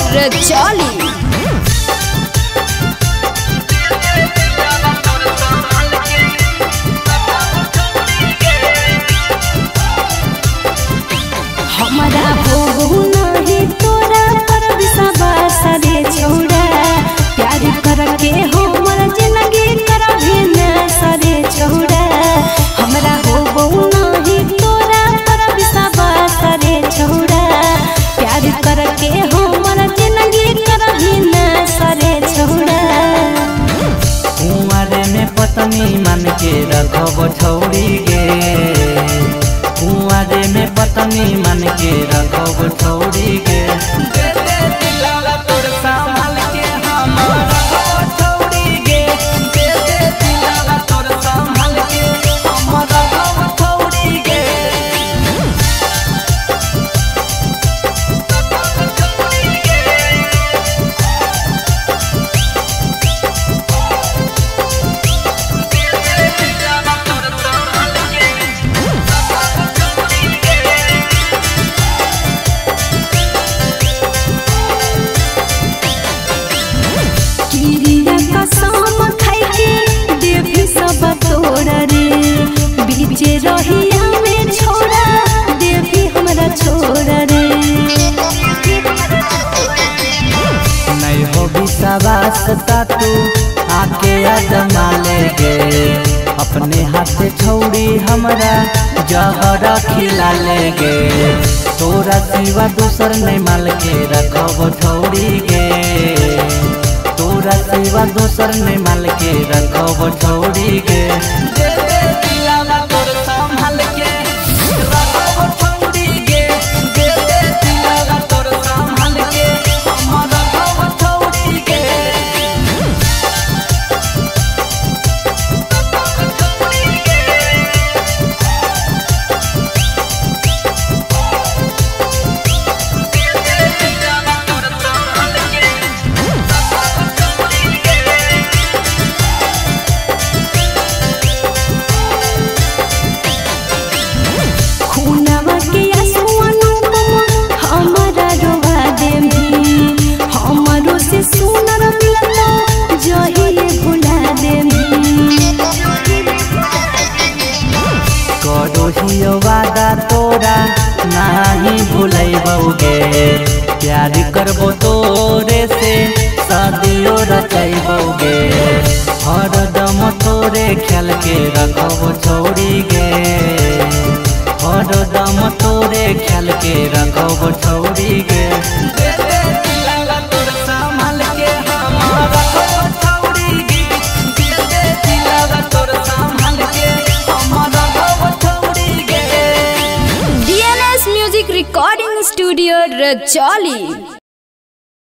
रजौली। हमारा हो नहीं तोरा पर विश्वास रे छोड़ा, प्यार करके हमर जिंदगी करबे न सरे छोड़ा। हमरा हो नहीं तोरा पर विश्वास रे छोड़ा, प्यार करके हमर जिंदगी करबे न सरे छोड़ा। कुंवारे में पत्नी मान के रखब छौड़ी गे, कुंवारे में पत्नी मान के रखब छौड़ी गे। रहिया में छोड़ा देवी हमरा छोड़ा रे, नहीं हो विश्वास तू आके अजमा लेगे। अपने हाथ छौड़ी हमरा जहर खिला लेगे, तोरा सिवा दूसर नहीं माल के रखब छौड़ी गे, तोरा सिवा दूसर नहीं माल के रखब छौड़ी गे। वादा तोरा नहीं भूलैबोगे, प्यार करबो तोरे से शादियो रचैबोगे। हरदम तोरे ख्याल के रखब छौड़ी गे, हरदम तोरे ख्याल के रखब छौड़ी गे। Music recording studio Rajauli.